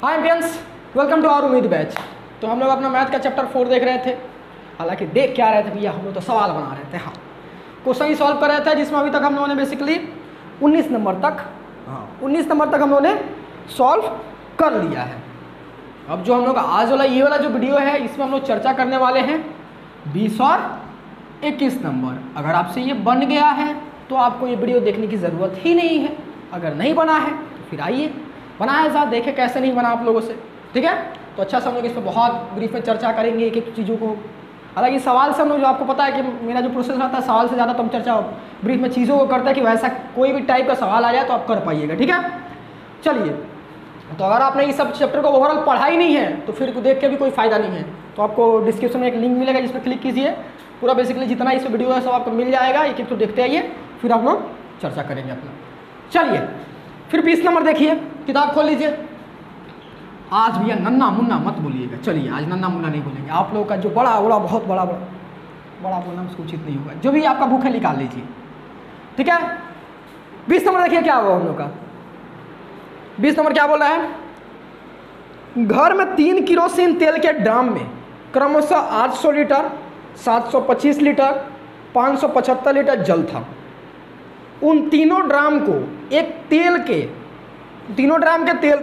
Hi friends, welcome to our उम्मीद batch. तो हम लोग अपना मैथ का चैप्टर 4 देख रहे थे। हालांकि देख क्या रहे थे भैया, हम लोग तो सवाल बना रहे थे। हाँ, क्वेश्चन ही सॉल्व कर रहे थे, जिसमें अभी तक हम लोगों ने बेसिकली 19 नंबर तक हम लोगों ने सॉल्व कर लिया है। अब जो हम लोग आज वाला ये वाला जो वीडियो है, इसमें हम लोग चर्चा करने वाले हैं 20 और 21 नंबर। अगर आपसे ये बन गया है तो आपको ये वीडियो देखने की ज़रूरत ही नहीं है। अगर नहीं बना है तो फिर आइए बनाया जा, देखें कैसे नहीं बना आप लोगों से। ठीक है, तो अच्छा से हम लोग इस पर बहुत ब्रीफ में चर्चा करेंगे एक एक चीज़ों को। हालांकि सवाल से हम लोग, जो आपको पता है कि मेरा जो प्रोसेस रहता है, सवाल से ज़्यादा तो हम चर्चा ब्रीफ में चीज़ों को करते हैं कि वैसा कोई भी टाइप का सवाल आ जाए तो आप कर पाइएगा। ठीक है, चलिए। तो अगर आपने इस सब चैप्टर को ओवरऑल पढ़ा ही नहीं है तो फिर देख के भी कोई फ़ायदा नहीं है। तो आपको डिस्क्रिप्शन में एक लिंक मिलेगा, जिस पर क्लिक कीजिए। पूरा बेसिकली जितना इस वीडियो है सब आपको मिल जाएगा। एक एक तो देखते आइए, फिर आप लोग चर्चा करेंगे अपना। चलिए, फिर 20 नंबर देखिए, किताब खोल लीजिए। आज भैया नन्ना मुन्ना मत बोलिएगा। चलिए, आज नन्ना मुन्ना नहीं बोलेंगे। आप लोगों का जो बड़ा बहुत बड़ा बोलना उसको उचित नहीं होगा। जो भी आपका बुक है निकाल लीजिए। ठीक है, 20 नंबर देखिए क्या हुआ हम लोग का। 20 नंबर क्या बोल रहा है, घर में 3 किरोसिन तेल के ड्राम में क्रमशः 800 लीटर, 725 लीटर, 575 लीटर जल था। उन तीनों ड्राम को तीनों ड्राम के तेल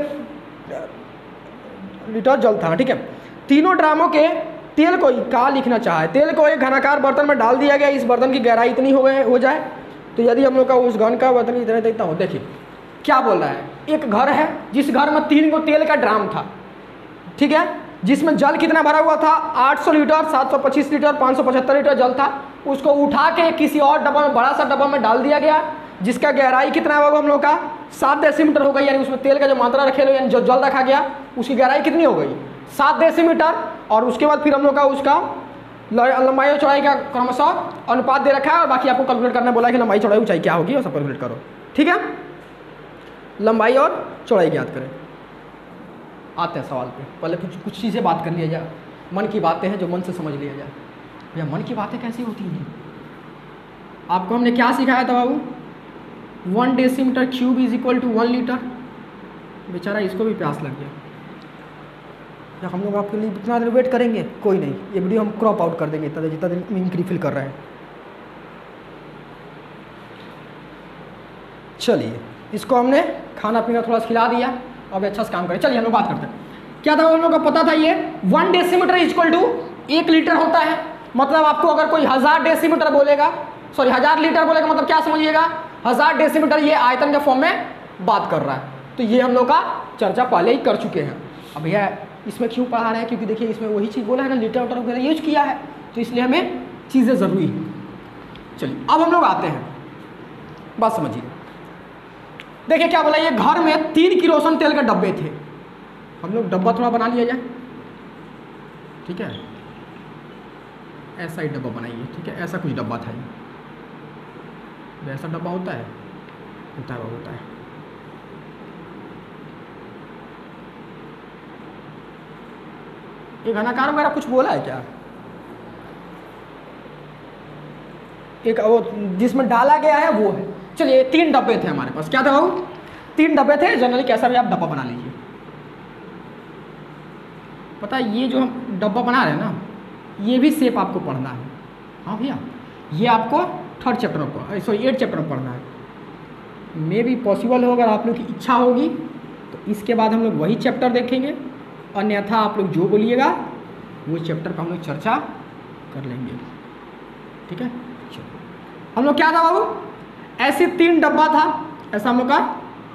लीटर जल था। ठीक है, तीनों ड्रामों के तेल को क्या लिखना चाहा है। तेल को एक घनाकार बर्तन में डाल दिया गया। इस बर्तन की गहराई इतनी हो जाए तो यदि हम लोग का उस घन का बर्तन इतना हो। देखिए क्या बोल रहा है, एक घर है जिस घर में 3 को तेल का ड्राम था। ठीक है, जिसमें जल कितना भरा हुआ था, 800 लीटर, 725 लीटर, 575 लीटर जल था। उसको उठा के किसी और डब्बा में, बड़ा सा डब्बा में डाल दिया गया, जिसका गहराई कितना होगा हम लोग का 7 डेसीमीटर हो गई। यानी उसमें तेल का जो मात्रा रखे लोग, यानी जो जल रखा गया उसकी गहराई कितनी हो गई 7 डेसीमीटर। और उसके बाद फिर हम लोग का उसका लंबाई और चौड़ाई का क्रमशः अनुपात दे रखा है। और बाकी आपको कैलकुलेट करना बोला है कि लंबाई चौड़ाई ऊंचाई क्या होगी, और सब कैलकुलेट करो। ठीक है, लंबाई और चौड़ाई ज्ञात करें। आते हैं सवाल पे। पहले कुछ चीज़ें बात कर लिया जाए। मन की बातें हैं जो मन से समझ लिया जाए। भैया मन की बातें कैसी होती हैं, आपको हमने क्या सिखाया था बाबू, 1 decimetre cube is equal to 1 litre. बेचारा इसको भी प्यास लग गया। या हम लोग आपके लिए इतना देर वेट करेंगे, कोई नहीं, ये वीडियो हम क्रॉप आउट कर देंगे जितना देर इंक रिफिल कर रहे हैं। चलिए, इसको हमने खाना पीना थोड़ा खिला दिया, अब अच्छा से काम करें। चलिए हम लोग बात करते हैं। क्या था हम लोग का पता था, ये 1 डेसीमीटर इक्वल टू 1 लीटर होता है। मतलब आपको अगर कोई 1000 डेसीमीटर बोलेगा, सॉरी 1000 लीटर बोलेगा, मतलब क्या समझिएगा, 1000 डेसीमीटर ये आयतन के फॉर्म में बात कर रहा है। तो ये हम लोग का चर्चा पहले ही कर चुके हैं। अब भैया इसमें क्यों पढ़ा रहे हैं, क्योंकि देखिए इसमें वही चीज़ बोला है ना, लीटर वोटर वगैरह यूज किया है, तो इसलिए हमें चीज़ें ज़रूरी है। चलिए अब हम लोग आते हैं, बात समझिए। देखिए क्या बोला, ये घर में 3 किरोसिन तेल के डब्बे थे। हम लोग डब्बा थोड़ा बना लिया जाए। ठीक है, ऐसा ही डब्बा बनाइए। ठीक है, ऐसा कुछ डब्बा था ये। ऐसा डब्बा होता है होता है। एक घनाकार वगैरह कुछ बोला है क्या, एक वो जिसमें डाला गया है वो है। चलिए 3 डब्बे थे हमारे पास। क्या था बाबू, 3 डब्बे थे। जनरली कैसा भी आप डब्बा बना लीजिए। पता है ये जो हम डब्बा बना रहे हैं ना, ये भी शेप आपको पढ़ना है। हाँ भैया, ये आपको 3rd चैप्टर में, सॉरी 8th चैप्टर में पढ़ना है। मे भी पॉसिबल हो, अगर आप लोग की इच्छा होगी तो इसके बाद हम लोग वही चैप्टर देखेंगे। अन्यथा आप लोग जो बोलिएगा वो चैप्टर पर हम लोग चर्चा कर लेंगे। ठीक है, चलो हम लोग क्या था बाबू, ऐसे 3 डब्बा था। ऐसा हम लोग का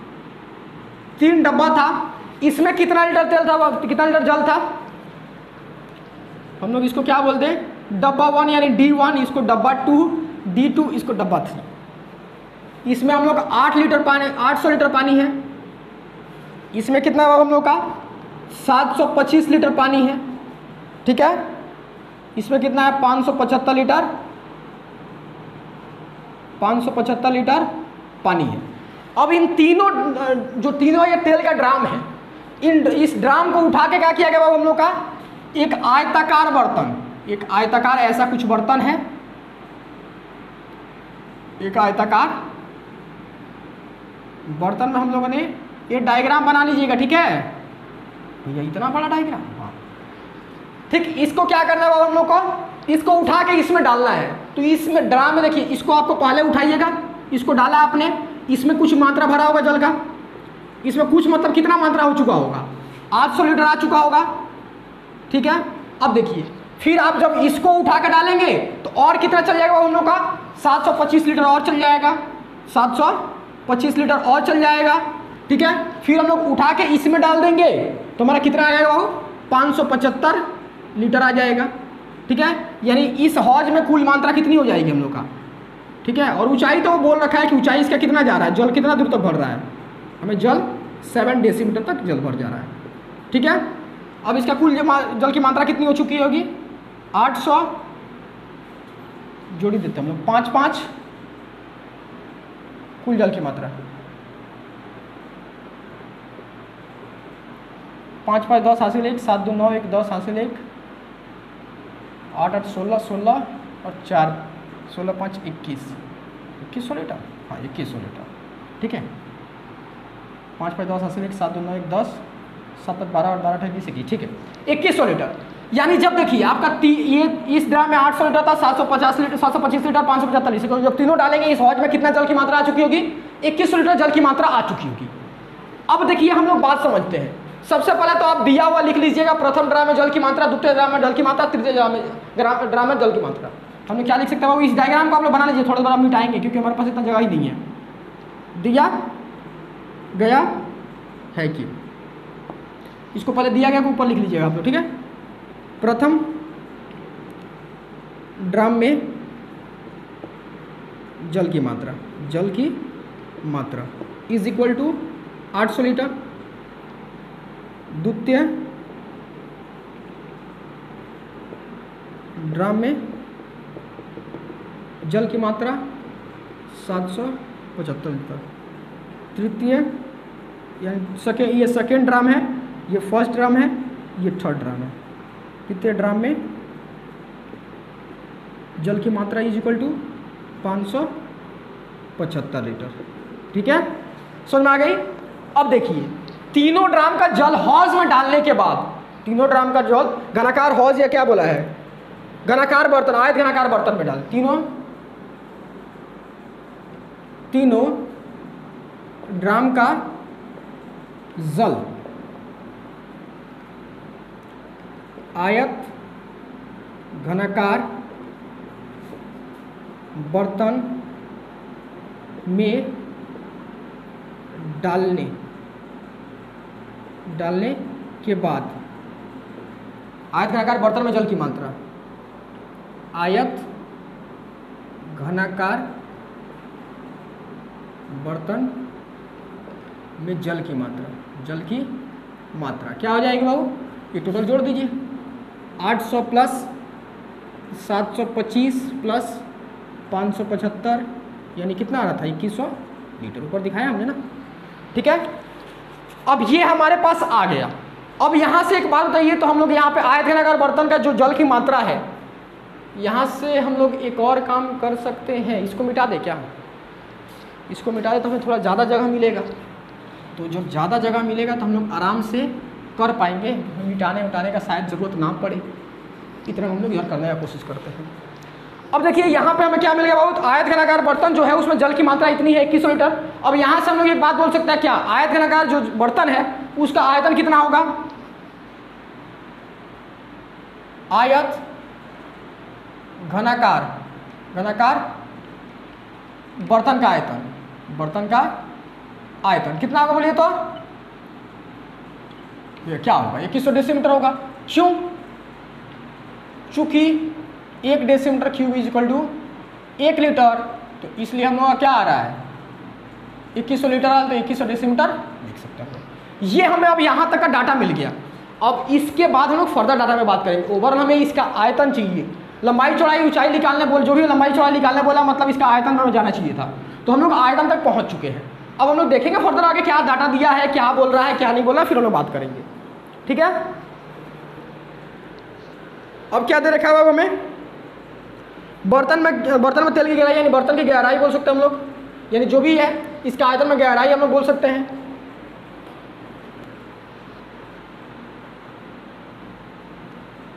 3 डब्बा था। इसमें कितना लीटर तेल था, कितना लीटर जल था। हम लोग इसको क्या बोलते हैं, डब्बा 1 यानी D1, इसको डब्बा 2, D2, इसको डब्बा 3। इसमें हम लोग 8 लीटर पानी, 800 लीटर पानी है। इसमें कितना हम लोग का 725 लीटर पानी है। ठीक है, इसमें कितना है 575 लीटर, 575 लीटर पानी है। अब इन तीनों जो तीनों ये तेल का ड्राम है, इस ड्राम को उठा के क्या किया गया बाबू हम लोग का, एक आयताकार बर्तन, एक आयताकार ऐसा कुछ बर्तन है, एक आयताकार बर्तन में हम लोगों ने ये डायग्राम बना लीजिएगा। ठीक है, भैया इतना बड़ा डायग्राम, हाँ ठीक। इसको क्या करना है हम लोग को, इसको उठा के इसमें डालना है। तो इसमें ड्राम में देखिए, इसको आपको पहले उठाइएगा, इसको डाला आपने, इसमें कुछ मात्रा भरा होगा जल का, इसमें कुछ मतलब कितना मात्रा हो चुका होगा, 800 लीटर आ चुका होगा, ठीक है। अब देखिए फिर आप जब इसको उठा के डालेंगे तो और कितना चल जाएगा हम लोग का, 725 लीटर और चल जाएगा, 725 लीटर और चल जाएगा, ठीक है। फिर हम लोग उठा के इसमें डाल देंगे तो हमारा कितना आ जाएगा वो, 575 लीटर आ जाएगा, ठीक है। यानी इस हौज में कुल मात्रा कितनी हो जाएगी हम लोग का, ठीक है। और ऊंचाई तो बोल रखा है कि ऊंचाई इसका कितना जा रहा है, जल कितना दूर तक भर रहा है, हमें जल 7 डेसीमीटर तक जल भर जा रहा है, ठीक है। अब इसका कुल जल की मात्रा कितनी हो चुकी होगी, 800 जोड़ी देते हैं हम लोग, 5 कुल जल की मात्रा, 5 5 10 हासिल 1, 7 2 9 1 10 हासिल 1, 8 8 16 16 और 4 16 5 2100 लीटर, हाँ 2100 लीटर, ठीक है। 5 5 10 हासिल 1, 7 2 9 1 10, 7 8 12 और 12 28 21, ठीक है, 2100 लीटर। यानी जब देखिए आपका ये इस ड्राम में 800 लीटर था, 750 लीटर, 725 लीटर, 575 लीटर, जब तीनों डालेंगे इस हौज में कितना जल की मात्रा आ चुकी होगी, 2100 लीटर जल की मात्रा आ चुकी होगी। अब देखिए हम लोग बात समझते हैं। सबसे पहले तो आप दिया हुआ लिख लीजिएगा, प्रथम ड्राम में जल की मात्रा, द्वितीय ड्राम में जल की मात्रा, तृतीय ड्राम में जल की मात्रा। हमने क्या लिख सकते हैं, इस डायग्राम को आप लोग बना लीजिए, थोड़ा थोड़ा मिटाएंगे क्योंकि हमारे पास इतना जगह ही नहीं है। दिया गया है कि, इसको पहले दिया गया को ऊपर लिख लीजिएगा आप लोग, ठीक है। प्रथम ड्राम में जल की मात्रा इज इक्वल टू 800 लीटर, द्वितीय ड्राम में जल की मात्रा 775 लीटर, तृतीय यानी ये सेकेंड ड्राम है, ये फर्स्ट ड्राम है, ये थर्ड ड्राम है। तृतीय ड्राम में जल की मात्रा इज इक्वल टू 575 लीटर, ठीक है, समझ में आ गई। अब देखिए तीनों ड्राम का जल हौज में डालने के बाद, तीनों ड्राम का जल घनाकार हौज या क्या बोला है, घनाकार बर्तन, आयत घनाकार बर्तन में डाल, तीनों ड्राम का जल आयत घनाकार बर्तन में डालने के बाद, आयत घनाकार बर्तन में जल की मात्रा, आयत घनाकार बर्तन में जल की मात्रा क्या हो जाएगी बाबू, ये टोटल जोड़ दीजिए, 800 प्लस 725 प्लस 575 यानी कितना आ रहा था, 2100 लीटर, ऊपर दिखाया हमने ना, ठीक है। अब ये हमारे पास आ गया। अब यहाँ से एक बात बताइए, तो हम लोग यहाँ पे आयत घनाकार बर्तन का जो जल की मात्रा है, यहाँ से हम लोग एक और काम कर सकते हैं, इसको मिटा दे क्या, इसको मिटा दे तो हमें थोड़ा ज़्यादा जगह मिलेगा, तो जब ज़्यादा जगह मिलेगा तो हम लोग आराम से कर पाएंगे, मिटाने उटाने का शायद ज़रूरत ना पड़े, इतना हम लोग यहाँ करने की कोशिश करते हैं। अब देखिए यहाँ पे हमें क्या मिल गया बहुत, आयत घनाकार बर्तन जो है उसमें जल की मात्रा इतनी है 2100 लीटर। अब यहाँ से हम लोग एक बात बोल सकते हैं क्या, आयत घनाकार जो बर्तन है उसका आयतन कितना होगा, आयत घनाकार बर्तन का आयतन कितना होगा बोलिए, तो ये क्या होगा, 2100 डेसीमीटर होगा। क्यों, चूंकि 1 decimetre cube is equal to 1 litre, तो इसलिए हम लोग का क्या आ रहा है, 2100 लीटर आ, तो 2100 डेसीमीटर लिख सकते हैं। ये हमें अब यहाँ तक का डाटा मिल गया। अब इसके बाद हम लोग फर्दर डाटा में बात करेंगे। ओवरऑल हमें इसका आयतन चाहिए, लंबाई चौड़ाई ऊंचाई निकालने बोल, जो भी लंबाई चौड़ाई निकालने बोला, मतलब इसका आयतन हमें जाना चाहिए था, तो हम लोग आयतन तक पहुँच चुके हैं। अब हम लोग देखेंगे फर्दर आगे क्या डाटा दिया है, क्या बोल रहा है, क्या नहीं बोल रहा है, फिर हम लोग बात करेंगे, ठीक है। अब क्या दे रखा है हमें, बर्तन में तेल की गहराई, यानी बर्तन की गहराई बोल सकते हैं हम लोग, यानी जो भी है इसका आयतन में गहराई हम लोग बोल सकते हैं।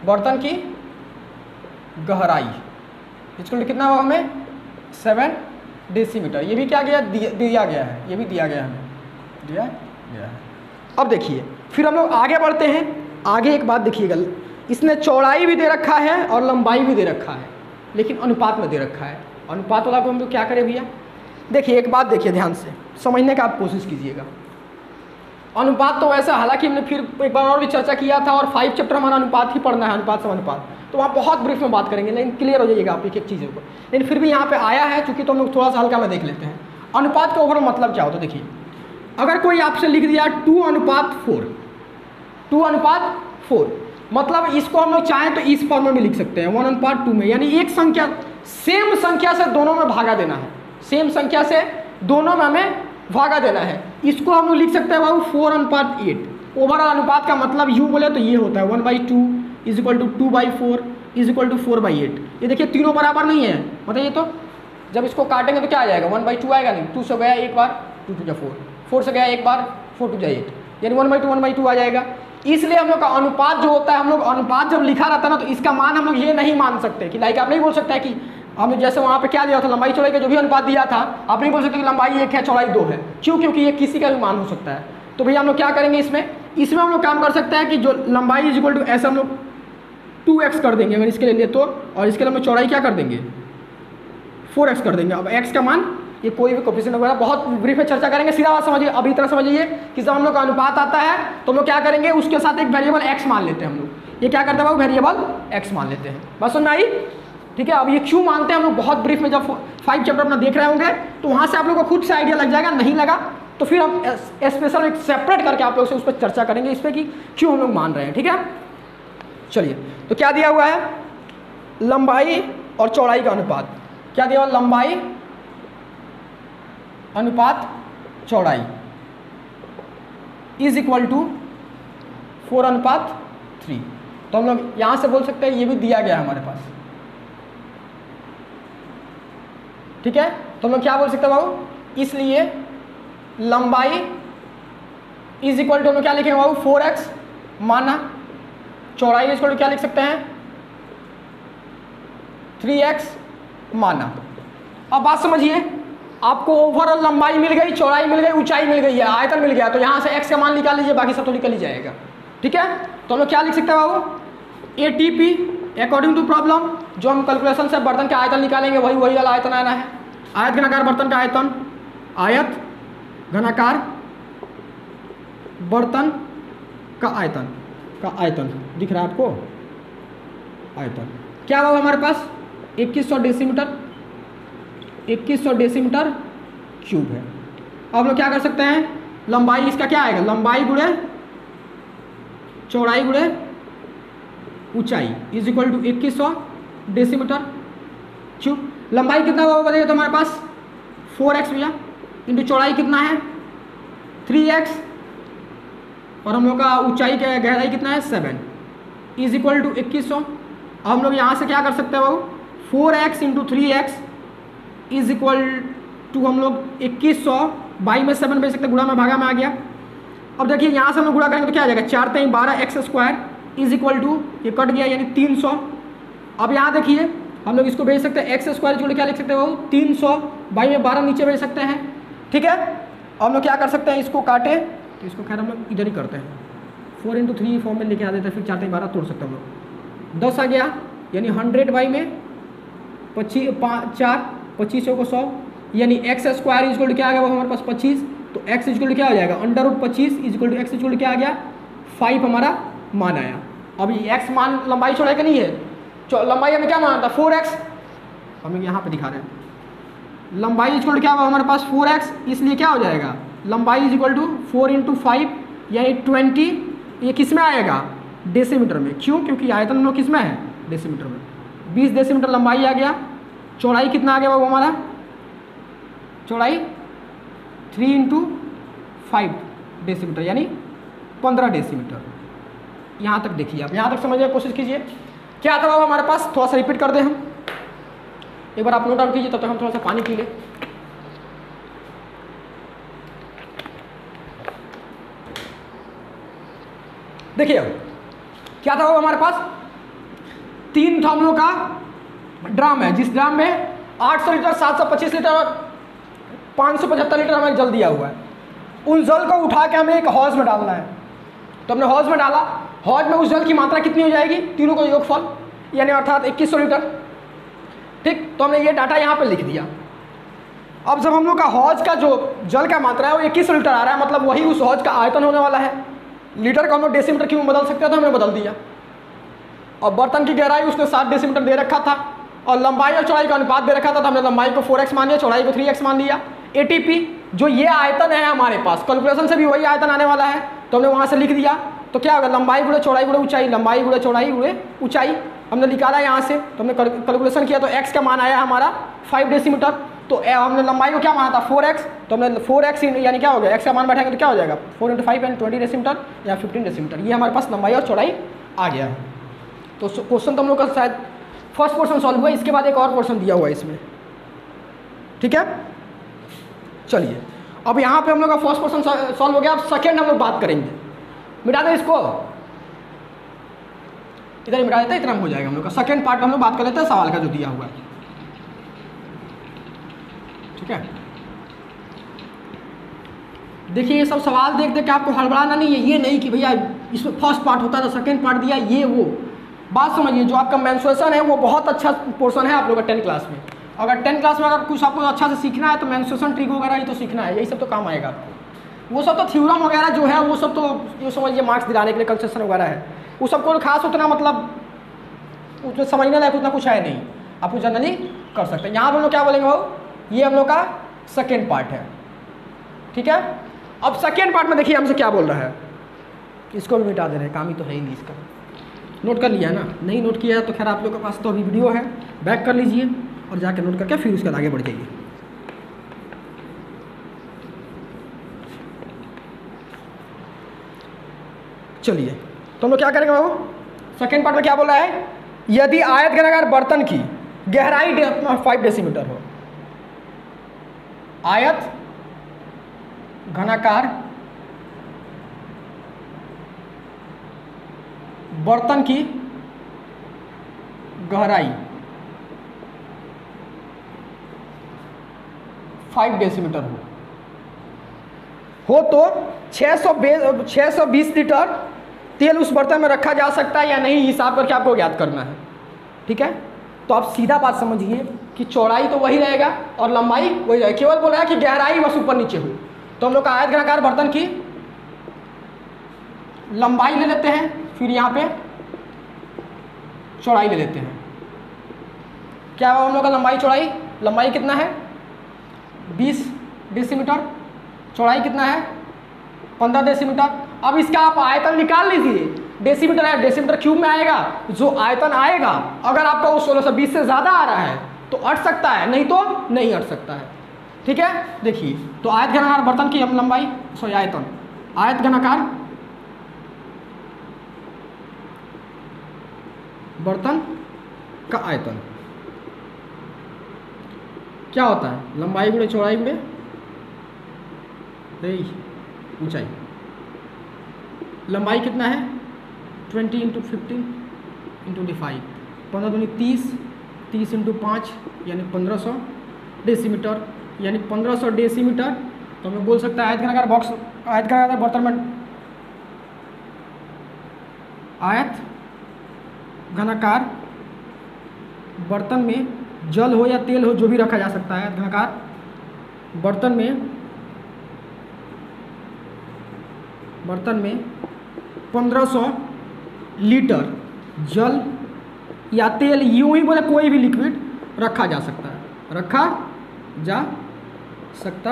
बर्तन की गहराई इक्वल टू कितना होगा हमें 7 डेसीमीटर। ये भी क्या गया दिया गया है, ये भी दिया गया है, दिया गया है। अब देखिए फिर हम लोग आगे बढ़ते हैं। आगे एक बात देखिएगा, इसने चौड़ाई भी दे रखा है और लंबाई भी दे रखा है, लेकिन अनुपात में दे रखा है। अनुपात वाला को हम लोग क्या करें भैया, देखिए एक बात देखिए ध्यान से समझने का आप कोशिश कीजिएगा। अनुपात तो वैसे हालांकि हमने फिर एक बार और भी चर्चा किया था, और 5 चैप्टर हमारा अनुपात ही पढ़ना है, अनुपात समानुपात, तो वहाँ बहुत ब्रीफ में बात करेंगे, लेकिन क्लियर हो जाइएगा आप एक एक चीज़ों को। लेकिन फिर भी यहाँ पे आया है चूँकि तो हम लोग थोड़ा सा हल्का में देख लेते हैं। अनुपात का ओवरऑल मतलब क्या होता है, देखिए अगर कोई आपसे लिख दिया 2:4, 2:4, मतलब इसको हम लोग चाहें तो इस फॉर्म में भी लिख सकते हैं 1:2 में, यानी एक संख्या सेम संख्या से दोनों में भागा देना है, सेम संख्या से दोनों में हमें भागा देना है। इसको हम लोग लिख सकते हैं बाबू 4:8। ओवरऑल अनुपात का मतलब यूँ बोले तो ये होता है 1/2 is equal to 2/4 is equal to 4/8। ये देखिए तीनों बराबर नहीं है, मतलब ये तो जब इसको काटेंगे तो क्या आ जाएगा 1/2 आएगा नहीं, 2 से गया एक बार 2 2 4, 4 से गया एक बार 4 2 8, यानी 1/2 आ जाएगा। इसलिए हम लोग का अनुपात जो होता है, हम लोग अनुपात जब लिखा रहता है ना, तो इसका मान हम लोग ये नहीं मान सकते कि लाइक आप नहीं बोल सकते हैं कि हम जैसे वहाँ पे क्या दिया था लंबाई चौड़ाई का जो भी अनुपात दिया था, आप नहीं बोल सकते कि लंबाई 1 है चौड़ाई 2 है। क्यों? क्योंकि ये किसी का भी मान हो सकता है। तो भैया हम लोग क्या करेंगे इसमें हम लोग काम कर सकते हैं कि जो लंबाई इज इक्वल टू ऐसा हम लोग 2x कर देंगे अगर इसके लिए लिए तो, और इसके लिए हम लोग चौड़ाई क्या कर देंगे 4x कर देंगे। अब x का मान ये कोई भी कोफिशिएंट वगैरह बहुत ब्रीफ में चर्चा करेंगे, सीधा बात समझिए। अभी इतना समझिए कि जब हम लोग का अनुपात आता है तो हम लोग क्या करेंगे, उसके साथ एक वेरिएबल x मान लेते हैं हम लोग। ये क्या करते हैं, वेरिएबल x मान लेते हैं। बस समझ में आई? ठीक है। अब ये क्यों मानते हैं हम लोग बहुत ब्रीफ में, जब 5 चैप्टर अपना देख रहे होंगे तो वहाँ से आप लोगों को खुद से आइडिया लग जाएगा। नहीं लगा तो फिर हम स्पेशल एक सेपरेट करके आप लोग से उस पर चर्चा करेंगे, इस पर कि क्यों हम लोग मान रहे हैं। ठीक है, चलिए। तो क्या दिया हुआ है, लंबाई और चौड़ाई का अनुपात। क्या दिया हुआ, लंबाई अनुपात चौड़ाई इज इक्वल टू 4:3। तो हम लोग यहां से बोल सकते हैं ये भी दिया गया है हमारे पास। ठीक है, तो हम लोग क्या बोल सकते हैं बाबू, इसलिए लंबाई इज इक्वल टू हम लोग क्या लिखेंगे बाबू 4x माना, चौड़ाई इज इक्वल टू क्या लिख सकते हैं 3x माना। अब बात समझिए, आपको ओवरऑल लंबाई मिल गई, चौड़ाई मिल गई, ऊंचाई मिल गई है, आयतन मिल गया, तो यहाँ से x का मान निकाल लीजिए, बाकी सब तो निकल ही जाएगा। ठीक है, तो हम लोग क्या लिख सकते हैं बाबू, ATP अकॉर्डिंग टू प्रॉब्लम, जो हम कैलकुलेशन से बर्तन का आयतन निकालेंगे वही वाला आयतन आना है। आयत घनाकार बर्तन का आयतन, आयत घनाकार बर्तन का आयतन दिख रहा है आपको, आयतन क्या होगा हमारे पास 2100 डेसीमीटर, 2100 डेसीमीटर क्यूब है। अब हम लोग क्या कर सकते हैं, लंबाई इसका क्या आएगा, लंबाई गुणे चौड़ाई गुणे ऊंचाई is equal to 2100 decimetre cube. लंबाई कितना होगा बताइए तो हमारे पास 4x भैया, इंटू चौड़ाई कितना है 3x, और हम लोग का ऊंचाई का गहराई कितना है 7 इज इक्वल टू 2100। अब हम लोग यहाँ से क्या कर सकते हैं बाबू, 4x into 3x is equal to हम लोग 2100 बाई में 7 भेज सकते, गुणा में भागा में आ गया। अब देखिए यहाँ से हम लोग गुणा करेंगे तो क्या आ जाएगा 4 3 12x² इज इक्वल टू, ये कट गया यानी 300। अब यहाँ देखिए हम लोग इसको भेज सकते हैं x² इक्वल क्या लिख सकते हैं वो 300 बाई में 12 नीचे भेज सकते हैं। ठीक है, अब हम लोग क्या कर सकते हैं, इसको काटे तो इसको खैर हम लोग इधर ही करते हैं, 4 इंटू 3 फॉर्म में लेके आ देते हैं, फिर 4 3 12 तोड़ सकते हैं हम लोग, 10 आ गया यानी 100 बाई में 4 25 को 100 यानी x² इक्वल टू क्या आ गया वो हमारे पास 25, तो x इक्वल टू क्या हो जाएगा √25 equal to x equal to क्या आ गया 5 हमारा मान आया। अब ये x मान लंबाई चौड़ाई का नहीं है, लंबाई हमें क्या माना था 4x, हम यहाँ पे दिखा रहे हैं लंबाई इक्वल टू क्या हुआ हमारे पास 4x, इसलिए क्या हो जाएगा लंबाई इज इक्वल टू 4 इंटू 5 यानी 20, ये किस में आएगा डेसीमीटर में। क्यों? क्योंकि आयतन हम लोग किस में है डेसीमीटर में। 20 डेसीमीटर लंबाई आ गया, चौड़ाई कितना आ गया वो हमारा, चौड़ाई 3 इंटू 5 डेसीमीटर यानी 15 डेसीमीटर। यहाँ तक देखिए, आप यहाँ तक समझने की कोशिश कीजिए। क्या था बाबा हमारे पास, थोड़ा सा रिपीट कर दे हम एक बार, आप नोट डाउन कीजिए, तब तक हम थोड़ा सा पानी पी लें। देखिए अब क्या था बाबा हमारे पास, 3 था हम लोग का ड्राम है, जिस ड्राम में 800 लीटर, 725 लीटर और 575 लीटर हमें जल दिया हुआ है। उन जल को उठा के हमें एक हौज में डालना है। तो हमने हौज में डाला, हौज में उस जल की मात्रा कितनी हो जाएगी, तीनों का योगफल, यानी अर्थात 2100 लीटर। ठीक, तो हमने ये डाटा यहाँ पे लिख दिया। अब जब हम लोग का हौज का जो जल का मात्रा है वो 2100 लीटर आ रहा है, मतलब वही उस हौज का आयतन होने वाला है। लीटर को हम लोग डेसीमीटर क्यूब में बदल सकते हैं, तो हमने बदल दिया। और बर्तन की गहराई उसने 7 डेसीमीटर दे रखा था और लंबाई और चौड़ाई का अनुपात दे रखा था, तो हमने लंबाई को 4x मान लिया, चौड़ाई को 3x मान लिया। ATP जो ये आयतन है हमारे पास, कैलकुलेशन से भी वही आयतन आने वाला है, तो हमने वहाँ से लिख दिया। तो क्या होगा, लंबाई गुणे चौड़ाई गुणे ऊंचाई, लंबाई गुणे चौड़ाई गुणे ऊंचाई हमने निकाला यहाँ से। तो हमने कैलकुलेशन किया तो x का मान आया हमारा 5 डेसीमीटर। तो हमने लंबाई को क्या माना था 4x, तो हमने 4x यानी क्या हो गया, x का मान बैठाएंगे तो क्या हो जाएगा 4 × 5 यानी 20 डेसीमीटर या 15 डेसीमीटर। ये हमारे पास लंबाई और चौड़ाई आ गया है। तो क्वेश्चन तो हम लोग का शायद फर्स्ट पोर्शन सॉल्व हुआ, इसके बाद एक और पोर्शन दिया हुआ है इसमें। ठीक है, चलिए अब यहाँ पे हम लोग का फर्स्ट पोर्शन सॉल्व हो गया। अब सेकेंड हम लोग बात करेंगे। मिटा दें इसको, इधर ही मिटा देते हैं, इतना हो जाएगा हम लोग का। सेकेंड पार्ट हम लोग बात कर लेते हैं सवाल का जो दिया हुआ है। ठीक है, देखिए ये सब सवाल देख देख के आपको हड़बड़ाना नहीं है। ये नहीं कि भैया इसमें फर्स्ट पार्ट होता था, सेकेंड पार्ट दिया, ये वो बात समझिए। जो आपका मेंस्ट्रुएशन है वो बहुत अच्छा पोर्शन है आप लोग का 10 क्लास में। अगर 10 क्लास में अगर कुछ आपको अच्छा से सीखना है तो मेंस्ट्रुएशन ट्रिक वगैरह ही तो सीखना है, यही सब तो काम आएगा आपको। वो सब तो थ्योरम वगैरह जो है वो सब तो ये समझिए मार्क्स दिलाने के लिए कंसेशन वगैरह है, वो सबको खास उतना मतलब उसमें समझने लायक उतना कुछ है नहीं, आप जनरली कर सकते हैं। यहाँ पर हम लोग क्या बोलेंगे भाव, ये हम लोग का सेकेंड पार्ट है। ठीक है, अब सेकेंड पार्ट में देखिए हमसे क्या बोल रहा है, इसको भी मिटा दे रहे हैं, काम ही तो है ही नहीं इसका। नोट कर लिया ना, नहीं नोट किया तो खैर आप लोग के पास तो अभी वीडियो है, बैक कर लीजिए और जाके नोट करके फिर उसके आगे बढ़ जाइए। चलिए तो हम लोग क्या करेंगे बाबू, सेकेंड पार्ट में क्या बोल रहा है, यदि आयत घनाकार बर्तन की गहराई 5 डेसीमीटर हो, आयत घनाकार बर्तन की गहराई 5 डेसीमीटर हो तो 620 लीटर तेल उस बर्तन में रखा जा सकता है या नहीं, हिसाब करके आपको ज्ञात करना है। ठीक है, तो आप सीधा बात समझिए कि चौड़ाई तो वही रहेगा और लंबाई वही रहेगा, केवल बोल रहा है कि गहराई बस ऊपर नीचे हो। तो हम लोग का आयत घनाकार बर्तन की लंबाई ले लेते हैं, फिर यहाँ पे चौड़ाई ले लेते हैं। क्या हुआ हम लोग का लंबाई चौड़ाई, लंबाई कितना है 20 डेसीमीटर, चौड़ाई कितना है 15 डेसीमीटर। अब इसका आप आयतन निकाल लीजिए, डेसीमीटर है, डेसीमीटर क्यूब में आएगा, जो आयतन आएगा अगर आपका वो 1620 से ज़्यादा आ रहा है तो अट सकता है, नहीं तो नहीं अट सकता है। ठीक है, देखिए तो आयत घनाकार बर्तन की हम लंबाई सॉरी आयतन, आयत घनाकार बर्तन का आयतन क्या होता है, लंबाई गुणे चौड़ाई गुणे ऊंचाई। लंबाई कितना है 20 × 15 × 5, 15 दूनी 30, 30 × 5 यानी 1500 डेसीमीटर, यानी 1500 डेसीमीटर। तो हमें बोल सकते हैं आयत घनाकार बॉक्स, आयत घनाकार बर्तन में, आयत घनाकार बर्तन में जल हो या तेल हो जो भी रखा जा सकता है, आयत घनाकार बर्तन में 1500 लीटर जल या तेल, यूं ही बोले कोई भी लिक्विड रखा जा सकता है, रखा जा सकता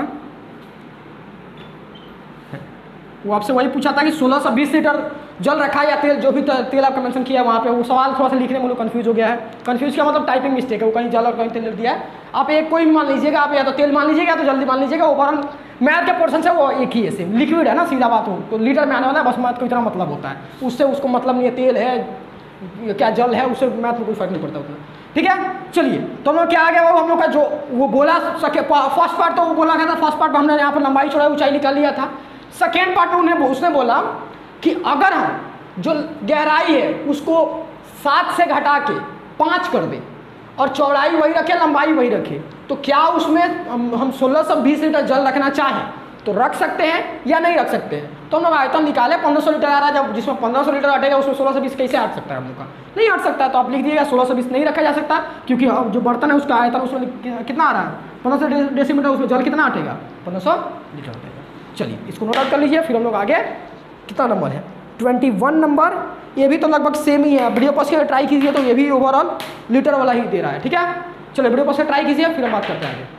है। वो आपसे वही पूछा था कि 1620 लीटर जल रखा है या तेल, जो भी तेल आपका मेंशन किया वहाँ पे, वो सवाल थोड़ा सा लिखने में लोग कन्फ्यूज हो गया है। कन्फ्यूज का मतलब टाइपिंग मिस्टेक है, वो कहीं जल और कहीं तेल दिया है। आप एक कोई भी मान लीजिएगा, आप या तो तेल मान लीजिएगा या तो जल्दी मान लीजिएगा, ओवरऑल मैथ के पोर्शन से वो एक ही है, सेम लिक्विड है ना, सीधा बात हो तो लीटर में आने वाला है, बस मैथ को इतना मतलब होता है, उससे उसको मतलब नहीं है तेल है क्या जल है, उससे मैथ में कोई फर्क नहीं पड़ता उतना। ठीक है, चलिए तो हम लोग क्या आ गया वो हम लोग का जो वो बोला सके फर्स्ट पार्ट तो वो बोला गया था, फर्स्ट पार्ट में हमने यहाँ पर लंबाई चौड़ाई ऊंचाई निकाल लिया था। सेकेंड पार्ट में उसने बोला कि अगर हम जो गहराई है उसको 7 से घटा के 5 कर दे और चौड़ाई वही रखे, लंबाई वही रखे, तो क्या उसमें हम 1620 लीटर जल रखना चाहें तो रख सकते हैं या नहीं रख सकते हैं? तो हम लोग आयतन निकाले 1500 लीटर आ रहा है, जब जिसमें 1500 लीटर हटेगा उसमें 1620 कैसे हट सकता है हम लोग का? नहीं हट सकता। तो आप लिख दीजिएगा 1620 नहीं रखा जा सकता, क्योंकि अब जो बर्तन है उसका आयतन उसमें कितना आ रहा है 1500 डेसीमीटर, उसमें जल कितना हटेगा 1500 लीटर हटेगा। चलिए इसको नोट आउट कर लीजिए, फिर हम लोग आगे कितना नंबर है 21 नंबर। ये भी तो लगभग सेम ही है, वीडियो पास के ट्राई कीजिए तो ये भी ओवरऑल लीटर वाला ही दे रहा है। ठीक है, चलो वीडियो पास से ट्राई कीजिए, फिर हम बात करते हैं आगे।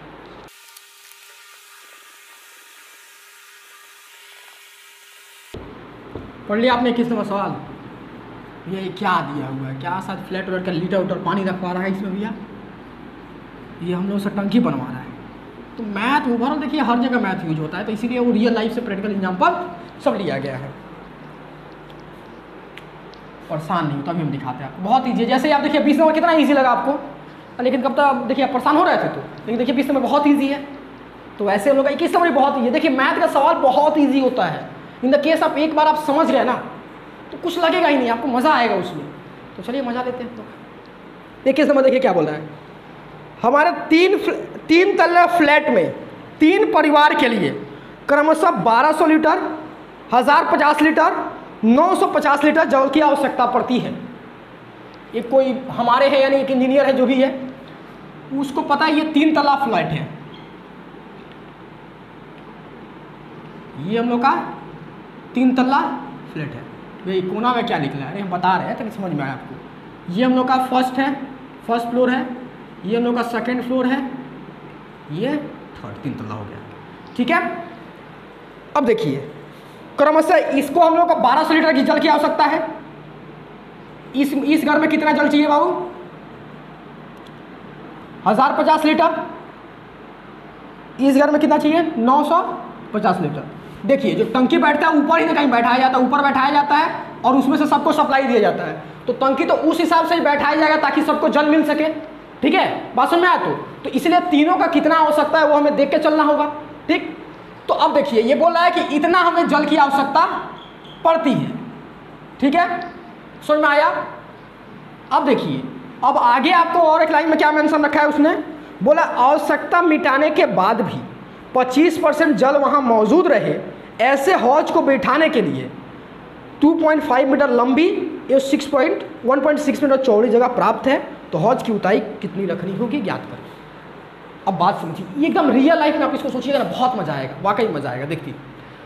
पढ़ लिया आपने 21 नंबर सवाल? ये क्या दिया हुआ है, क्या शायद फ्लैट वेट का लीटर उटर पानी रखवा रहा है इसमें भैया, ये हम लोग से टंकी बनवा रहा है। तो मैथ ओवरऑल देखिए हर जगह मैथ यूज होता है, तो इसीलिए वो रियल लाइफ से प्रैक्टिकल एग्जाम्पल सब लिया गया है। परेशान नहीं हो तो अभी हम दिखाते हैं आपको, बहुत ईजी है। जैसे आप देखिए 20 नंबर कितना ईजी लगा आपको, लेकिन कब तक देखिए आप परेशान हो रहे थे, तो लेकिन देखिए 20 नंबर बहुत ईजी है। तो ऐसे हम लोग 21 नंबर बहुत ईजी है। देखिए मैथ का सवाल बहुत ईजी होता है, इन द केस आप एक बार आप समझ गए ना तो कुछ लगेगा ही नहीं, आपको मज़ा आएगा उसमें। तो चलिए मज़ा लेते हैं। तो 21 नंबर देखिए क्या बोल रहा है, हमारे तीन तल्ले फ्लैट में 3 परिवार के लिए क्रमशः 1200 लीटर, 1050 लीटर, 950 लीटर जल की आवश्यकता पड़ती है। ये कोई हमारे है यानी एक इंजीनियर है जो भी है उसको पता है ये 3 तल्ला फ्लैट है, ये हम लोग का 3 तल्ला फ्लैट है। भाई कोना में क्या निकला है, अरे हम बता रहे हैं ताकि समझ में आए आपको। ये हम लोग का फर्स्ट फ्लोर है, ये हम लोग का सेकंड फ्लोर है, ये थर्ड 3 तल्ला हो गया। ठीक है, अब देखिए क्रमशः इसको हम लोग का 1200 लीटर की जल की आवश्यकता है। इस घर में कितना जल चाहिए बाबू 1050 लीटर, इस घर में कितना चाहिए 950 लीटर। देखिए जो टंकी बैठता है ऊपर ही कहीं बैठाया जाता है, ऊपर बैठाया जाता है और उसमें से सबको सप्लाई दिया जाता है। तो टंकी तो उस हिसाब से ही बैठाया जाएगा ताकि सबको जल मिल सके। ठीक है, बात समझ में आया? तो इसलिए तीनों का कितना आवश्यकता है वो हमें देख के चलना होगा। ठीक, तो अब देखिए ये बोल रहा है कि इतना हमें जल की आवश्यकता पड़ती है। ठीक है, समझ में आया? अब देखिए अब आगे आपको और एक लाइन में क्या मेंशन रखा है, उसने बोला आवश्यकता मिटाने के बाद भी 25% जल वहाँ मौजूद रहे, ऐसे हौज को बैठाने के लिए 2.5 मीटर लंबी या 1.6 मीटर चौड़ी जगह प्राप्त है। तो हौज की ऊंचाई कितनी रखनी होगी ज्ञात करें। अब बात समझिए, ये एकदम रियल लाइफ में आप इसको सोचिएगा ना, बहुत मजा आएगा, वाकई मजा आएगा। देखिए